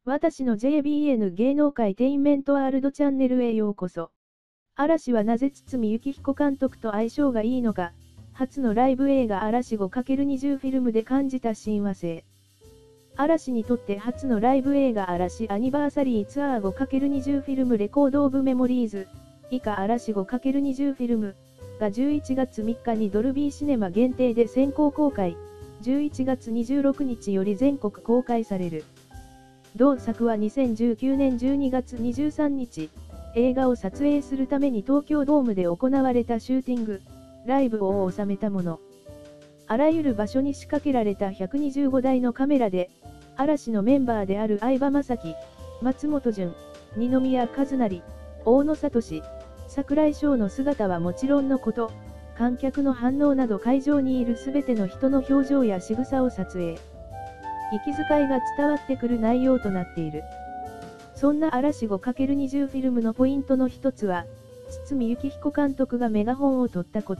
私の JBN 芸能界テインメントワールドチャンネルへようこそ。嵐はなぜ堤幸彦監督と相性がいいのか、初のライブ映画嵐 5×20 フィルムで感じた親和性。嵐にとって初のライブ映画嵐アニバーサリーツアー 5×20 フィルムレコードオブメモリーズ、以下嵐 5×20 フィルムが11月3日にドルビーシネマ限定で先行公開、11月26日より全国公開される。同作は2019年12月23日、映画を撮影するために東京ドームで行われたシューティング、ライブを収めたもの。あらゆる場所に仕掛けられた125台のカメラで、嵐のメンバーである相葉雅紀、松本潤、二宮和也、大野智、櫻井翔の姿はもちろんのこと、観客の反応など会場にいるすべての人の表情や仕草を撮影。息遣いが伝わってくる内容となっている。そんな嵐 5×20 フィルムのポイントの一つは、堤幸彦監督がメガホンを取ったこと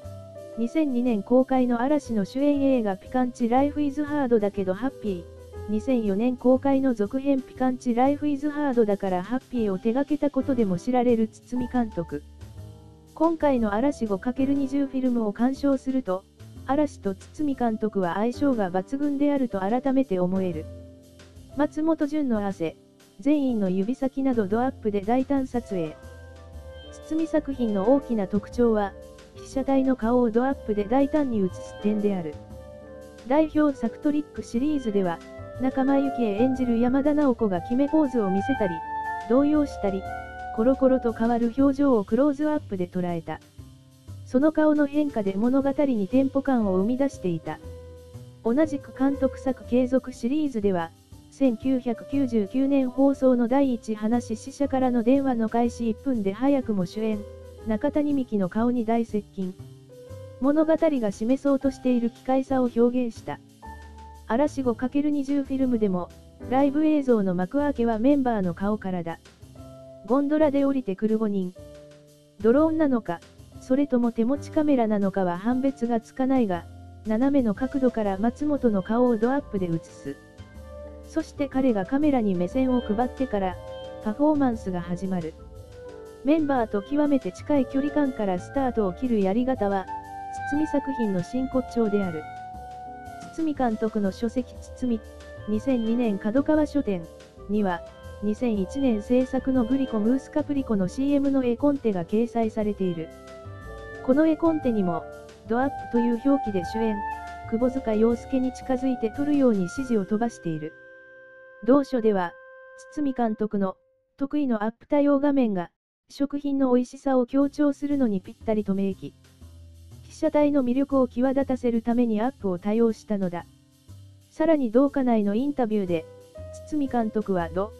。2002年公開の嵐の主演映画ピカンチライフイズハードだけどハッピー。2004年公開の続編ピカンチライフイズハードだからハッピーを手掛けたことでも知られる堤監督。今回の嵐 5×20 フィルムを鑑賞すると、嵐と堤監督は相性が抜群であると改めて思える。松本潤の汗、全員の指先などドアップで大胆撮影。堤作品の大きな特徴は、被写体の顔をドアップで大胆に映す点である。代表作トリックシリーズでは、仲間由紀恵演じる山田直子が決めポーズを見せたり、動揺したり、コロコロと変わる表情をクローズアップで捉えた。その顔の変化で物語にテンポ感を生み出していた。同じく監督作継続シリーズでは、1999年放送の第一話死者からの電話の開始1分で早くも主演、中谷美紀の顔に大接近。物語が示そうとしている奇怪さを表現した。嵐 5×20 フィルムでも、ライブ映像の幕開けはメンバーの顔からだ。ゴンドラで降りてくる5人。ドローンなのか、それとも手持ちカメラなのかは判別がつかないが、斜めの角度から松本の顔をドアップで映す。そして彼がカメラに目線を配ってから、パフォーマンスが始まる。メンバーと極めて近い距離感からスタートを切るやり方は、堤作品の真骨頂である。堤監督の書籍堤、2002年角川書店には、2001年制作のグリコムースカプリコの CM の絵コンテが掲載されている。この絵コンテにも、ドアップという表記で主演、窪塚洋介に近づいて撮るように指示を飛ばしている。同書では、堤監督の得意のアップ多用画面が、食品の美味しさを強調するのにぴったりと明記。被写体の魅力を際立たせるためにアップを多用したのだ。さらに同課内のインタビューで、堤監督はド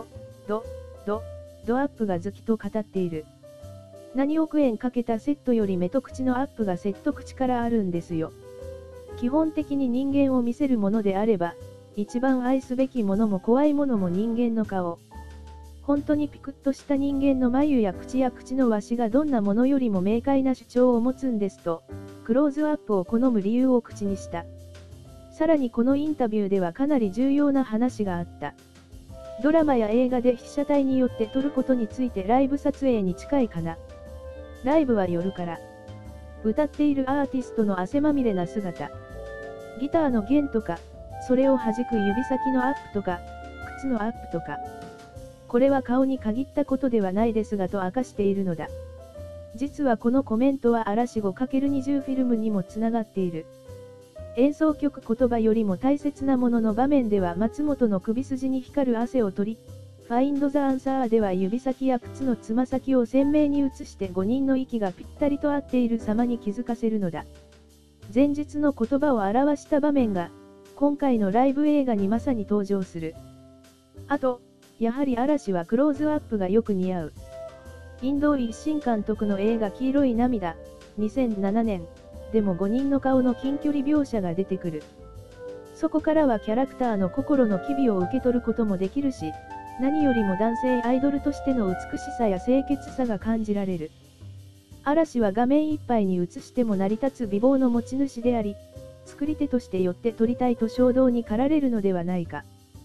アップが好きと語っている。何億円かけたセットより目と口のアップが説得力あるんですよ。基本的に人間を見せるものであれば、一番愛すべきものも怖いものも人間の顔。本当にピクッとした人間の眉や口の輪しがどんなものよりも明快な主張を持つんですと、クローズアップを好む理由を口にした。さらにこのインタビューではかなり重要な話があった。ドラマや映画で被写体によって撮ることについてライブ撮影に近いかな。ライブは夜から。歌っているアーティストの汗まみれな姿。ギターの弦とか、それを弾く指先のアップとか、靴のアップとか。これは顔に限ったことではないですがと明かしているのだ。実はこのコメントは嵐 5×20 フィルムにもつながっている。演奏曲言葉よりも大切なものの場面では松本の首筋に光る汗を取り、Find the Answer では指先や靴のつま先を鮮明に映して5人の息がぴったりと合っている様に気づかせるのだ。前述の言葉を表した場面が、今回のライブ映画にまさに登場する。あと、やはり嵐はクローズアップがよく似合う。インド一新監督の映画黄色い涙、2007年、でも5人の顔の近距離描写が出てくる。そこからはキャラクターの心の機微を受け取ることもできるし、何よりも男性アイドルとしての美しさや清潔さが感じられる。嵐は画面いっぱいに映しても成り立つ美貌の持ち主であり、作り手としてよって撮りたいと衝動に駆られるのではないか。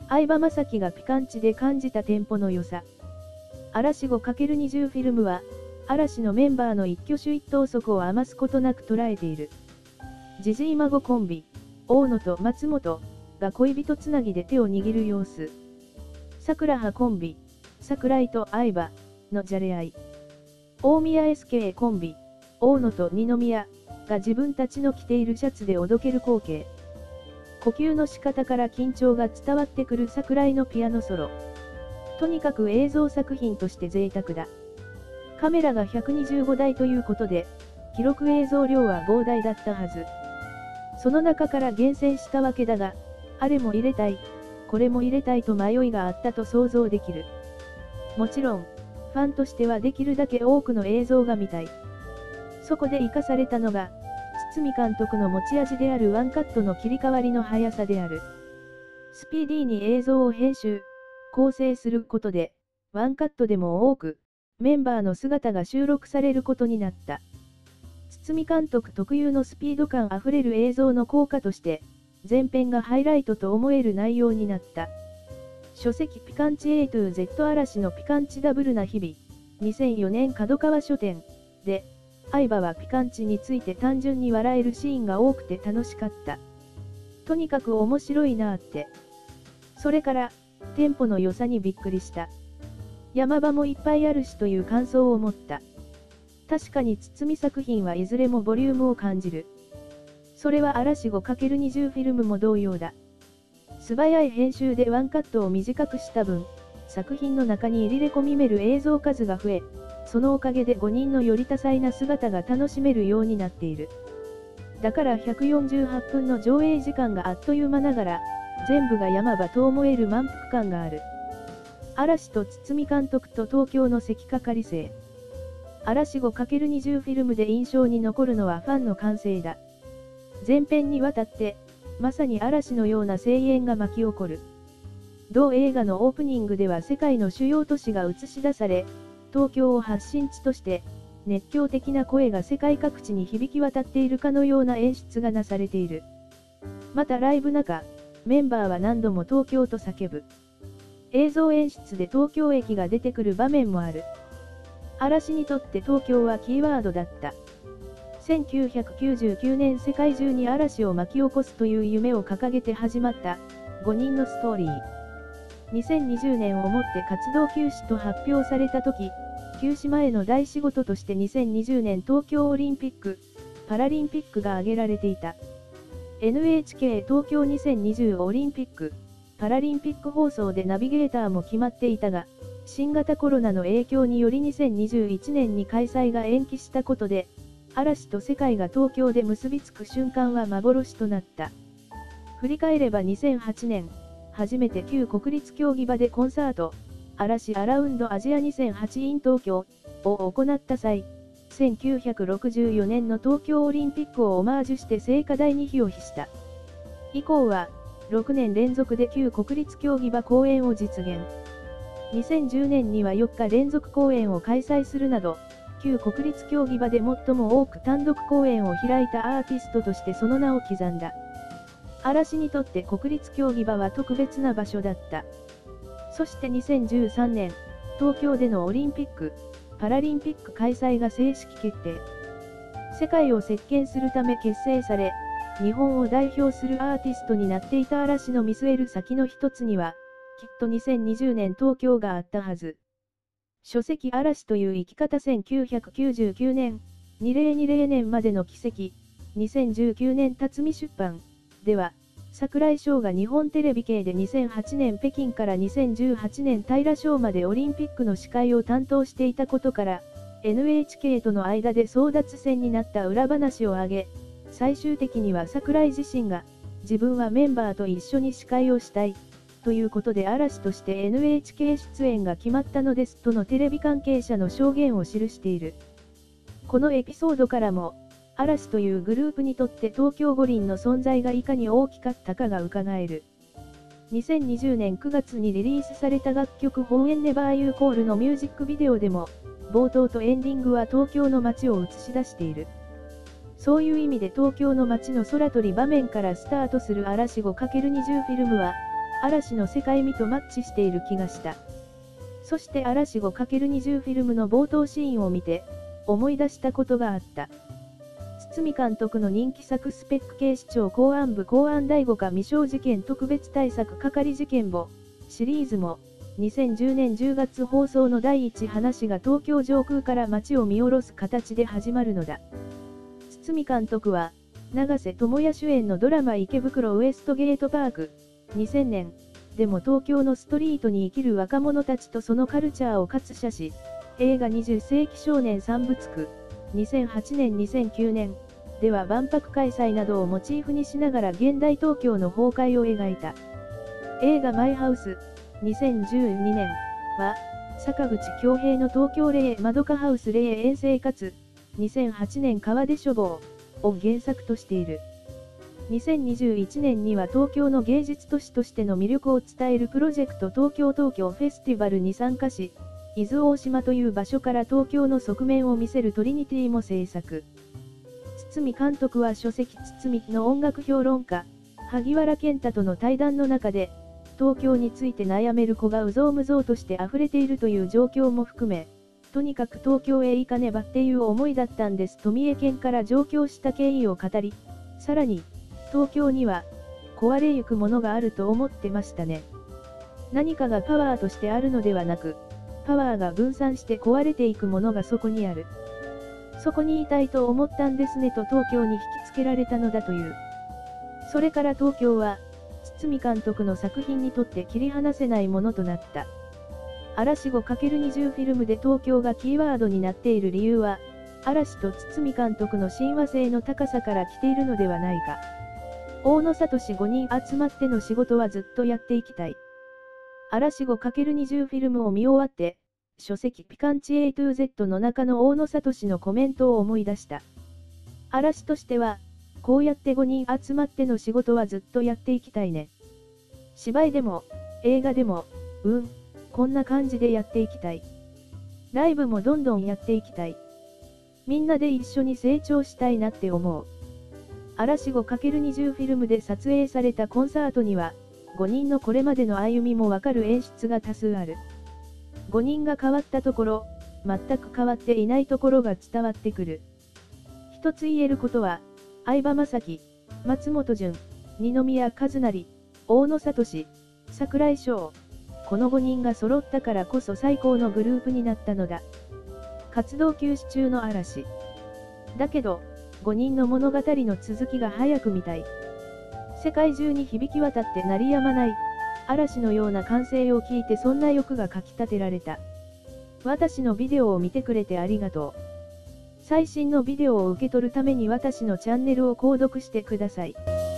相葉雅紀がピカンチで感じたテンポの良さ。嵐 5×20 フィルムは、嵐のメンバーの一挙手一投足を余すことなく捉えている。ジジイ孫コンビ、大野と松本が恋人つなぎで手を握る様子。桜葉コンビ、桜井と相葉のじゃれ合い。大宮 SK コンビ、大野と二宮が自分たちの着ているシャツでおどける光景。呼吸の仕方から緊張が伝わってくる桜井のピアノソロ。とにかく映像作品として贅沢だ。カメラが125台ということで、記録映像量は膨大だったはず。その中から厳選したわけだが、あれも入れたい、これも入れたいと迷いがあったと想像できる。もちろん、ファンとしてはできるだけ多くの映像が見たい。そこで生かされたのが、堤監督の持ち味であるワンカットの切り替わりの速さである。スピーディーに映像を編集、構成することで、ワンカットでも多く、メンバーの姿が収録されることになった。堤監督特有のスピード感あふれる映像の効果として、前編がハイライトと思える内容になった。書籍ピカンチ A to Z 嵐のピカンチダブルな日々、2004年角川書店で、相葉はピカンチについて単純に笑えるシーンが多くて楽しかった。とにかく面白いなーって。それから、テンポの良さにびっくりした。山場もいっぱいあるしという感想を持った。確かに堤作品はいずれもボリュームを感じる。それは嵐 5×20 フィルムも同様だ。素早い編集でワンカットを短くした分、作品の中に入れ込みめる映像数が増え、そのおかげで5人のより多彩な姿が楽しめるようになっている。だから148分の上映時間があっという間ながら、全部が山場と思える満腹感がある。嵐と堤監督と東京の関係性。嵐 5×20 フィルムで印象に残るのはファンの歓声だ。前編にわたって、まさに嵐のような声援が巻き起こる。同映画のオープニングでは世界の主要都市が映し出され、東京を発信地として、熱狂的な声が世界各地に響き渡っているかのような演出がなされている。またライブ中、メンバーは何度も東京と叫ぶ。映像演出で東京駅が出てくる場面もある。嵐にとって東京はキーワードだった。1999年世界中に嵐を巻き起こすという夢を掲げて始まった5人のストーリー。2020年をもって活動休止と発表された時、休止前の大仕事として2020年東京オリンピック・パラリンピックが挙げられていた。NHK 東京2020オリンピック・パラリンピック放送でナビゲーターも決まっていたが、新型コロナの影響により2021年に開催が延期したことで、嵐と世界が東京で結びつく瞬間は幻となった。振り返れば2008年、初めて旧国立競技場でコンサート、嵐アラウンドアジア2008 in 東京を行った際、1964年の東京オリンピックをオマージュして聖火台に火を火した。以降は、6年連続で旧国立競技場公演を実現。2010年には4日連続公演を開催するなど、旧国立競技場で最も多く単独公演を開いたアーティストとしてその名を刻んだ。嵐にとって国立競技場は特別な場所だった。そして2013年、東京でのオリンピック・パラリンピック開催が正式決定。世界を席巻するため結成され、日本を代表するアーティストになっていた嵐の見据える先の一つには、きっと2020年東京があったはず。書籍嵐という生き方1999年、2020年までの奇跡、2019年辰巳出版、では、櫻井翔が日本テレビ系で2008年北京から2018年平昌までオリンピックの司会を担当していたことから、NHK との間で争奪戦になった裏話を挙げ、最終的には櫻井自身が、自分はメンバーと一緒に司会をしたい。ということで嵐として NHK 出演が決まったのですとのテレビ関係者の証言を記している。このエピソードからも、嵐というグループにとって東京五輪の存在がいかに大きかったかが伺える。2020年9月にリリースされた楽曲本縁ネバーユーコールのミュージックビデオでも、冒頭とエンディングは東京の街を映し出している。そういう意味で東京の街の空撮り場面からスタートする嵐 5×20 フィルムは、 嵐の世界味とマッチしている気がした。そして嵐 5×20 フィルムの冒頭シーンを見て、思い出したことがあった。堤監督の人気作スペック警視庁公安部公安第5課未詳事件特別対策係事件簿シリーズも、2010年10月放送の第1話が東京上空から街を見下ろす形で始まるのだ。堤監督は、永瀬智也主演のドラマ池袋ウエストゲートパーク、2000年、でも東京のストリートに生きる若者たちとそのカルチャーを活写し、映画20世紀少年三部作、2008年2009年、では万博開催などをモチーフにしながら現代東京の崩壊を描いた。映画マイハウス、2012年は、坂口恭平の東京霊まどかハウス霊園生活、2008年川出処方を原作としている。2021年には東京の芸術都市としての魅力を伝えるプロジェクト東京フェスティバルに参加し、伊豆大島という場所から東京の側面を見せるトリニティも制作。堤監督は書籍堤の音楽評論家、萩原健太との対談の中で、東京について悩める子がうぞうむぞうとして溢れているという状況も含め、とにかく東京へ行かねばっていう思いだったんですと三重県から上京した経緯を語り、さらに、東京には、壊れゆくものがあると思ってましたね。何かがパワーとしてあるのではなく、パワーが分散して壊れていくものがそこにある。そこにいたいと思ったんですねと東京に引きつけられたのだという。それから東京は、堤監督の作品にとって切り離せないものとなった。嵐 5×20 フィルムで東京がキーワードになっている理由は、嵐と堤監督の親和性の高さから来ているのではないか。大野聡5人集まっての仕事はずっとやっていきたい。嵐 5×20 フィルムを見終わって、書籍ピカンチ A to Z の中の大野聡のコメントを思い出した。嵐としては、こうやって5人集まっての仕事はずっとやっていきたいね。芝居でも、映画でも、こんな感じでやっていきたい。ライブもどんどんやっていきたい。みんなで一緒に成長したいなって思う。嵐 5×20 フィルムで撮影されたコンサートには、5人のこれまでの歩みもわかる演出が多数ある。5人が変わったところ、全く変わっていないところが伝わってくる。一つ言えることは、相葉雅紀、松本潤、二宮和也、大野聡、櫻井翔、この5人が揃ったからこそ最高のグループになったのだ。活動休止中の嵐。だけど、5人の物語の続きが早く見たい。世界中に響き渡って鳴りやまない、嵐のような歓声を聞いてそんな欲がかきたてられた。私のビデオを見てくれてありがとう。最新のビデオを受け取るために私のチャンネルを購読してください。